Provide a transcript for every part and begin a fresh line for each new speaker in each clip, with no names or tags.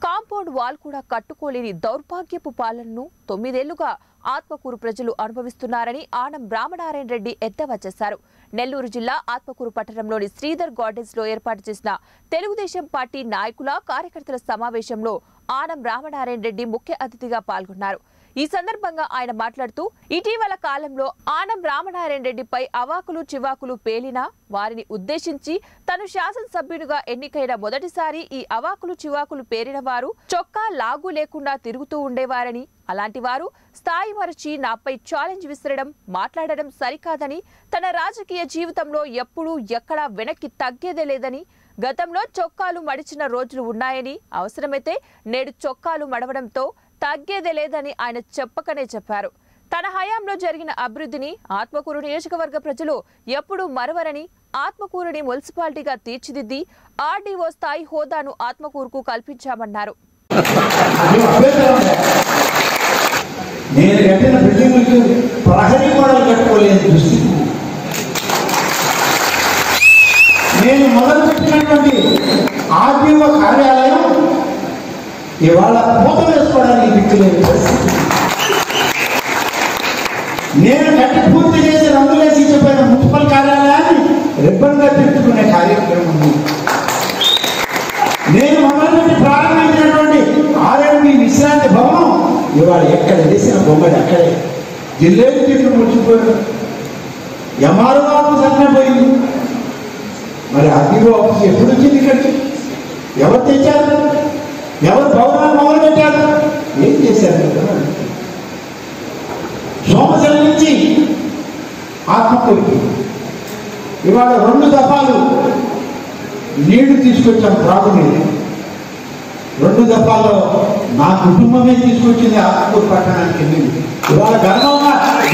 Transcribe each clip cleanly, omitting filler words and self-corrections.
Compound wall కూడా కట్టుకోలేని దౌర్భాగ్యపు పాలనను 9 ఏళ్లుగా ఆత్మకూరు ప్రజలు అనుభవిస్తున్నారని ఆనం రామనారాయణ రెడ్డి ఎద్దేవా చేశారు. నెల్లూరు జిల్లా ఆత్మకూరు పట్టణంలోని శ్రీధర్ గార్డెన్స్ లో ఏర్పాటు చేసిన తెలుగుదేశం పార్టీ నాయకుల కార్యకర్తల సమావేశంలో ఆనం రామనారాయణ రెడ్డి ముఖ్య అతిథిగా పాల్గొన్నారు. ఈ సందర్భంగా ఆయన మాట్లాడుతూ ఇటీవల కాలంలో ఆనం రామనారాయణ రెడ్డిపై అవాకులు చివాకులు పేలినా వారిని ఉద్దేశించి తను శాసనసభ్యునిగా ఎన్నికైన మొదటిసారి ఈ అవాకులు చివాకులు పేరిన వారు చొక్కా లాగు లేకుండా తిరుగుతూ ఉండేవారని, అలాంటి వారు స్థాయి మరచి నాపై ఛాలెంజ్ విసరడం, మాట్లాడడం సరికాదని, తన రాజకీయ జీవితంలో ఎప్పుడూ ఎక్కడా వెనక్కి తగ్గేదే లేదని, గతంలో చొక్కాలు మడిచిన రోజులు ఉన్నాయని, అవసరమైతే నేడు చొక్కాలు మడవడంతో తగ్గేదే లేదని ఆయన చెప్పకనే చెప్పారు. తన హయాంలో జరిగిన అభివృద్ధిని ఆత్మకూరు నియోజకవర్గ ప్రజలు ఎప్పుడూ మరవరని, ఆత్మకూరుని మున్సిపాలిటీగా తీర్చిదిద్ది ఆర్డీఓ స్థాయి హోదాను ఆత్మకూరుకు కల్పించామన్నారు.
నేను మొదలుపెట్టినటువంటి ఆర్డీఓ కార్యాలయం ఇవాళ పూత వేసుకోవడానికి దిక్కులేని పరిస్థితి. నేను గట్టి పూర్తి చేసి రంగులేసి చెప్పిన మున్సిపల్ కార్యాలయాన్ని రిబ్బన్గా తెచ్చుకునే కార్యక్రమం ఉంది. నేను మొదలుపెట్టి ప్రారంభించినటువంటి ఆర్ఎండ్బి విశ్రాంతి భవనం ఇవాళ ఎక్కడ వేసిన బొమ్మడి అక్కడే జిల్లేరు చెట్లు ముడిచిపోయారు. ఎంఆర్ఓ ఆఫీస్ అట్నే పోయింది. మరి ఆర్డీఓ ఆఫీస్ ఎప్పుడు వచ్చింది ఇక్కడికి? ఎవరు తెచ్చారు? ఎవరు భవనాలు మొదలు పెట్టారు? ఏం చేశారు? సోమశిల నుంచి ఆత్మకూరుకి ఇవాళ 2 దఫాలు నీళ్లు తీసుకొచ్చాం. త్రాగునీరు 2 దఫాల్లో నా కుటుంబమే తీసుకొచ్చింది ఆత్మకూరు పట్టణానికి నీళ్ళు. ఇవాళ గర్వంగా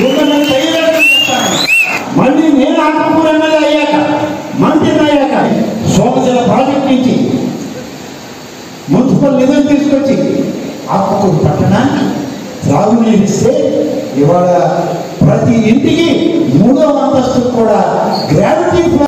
మళ్ళీ నేను ఆత్మకూరు ఎమ్మెల్యే అయ్యాక, మంత్రి అయ్యాక సోమశిల ప్రాజెక్ట్ నుంచి మున్సిపల్ నిధులు తీసుకొచ్చి ఆత్మకూరు పట్టణానికి త్రాగునీరు ఇస్తే ఇవాళ ప్రతి ఇంటికి 3వ అంతస్తు కూడా గ్రావిటీ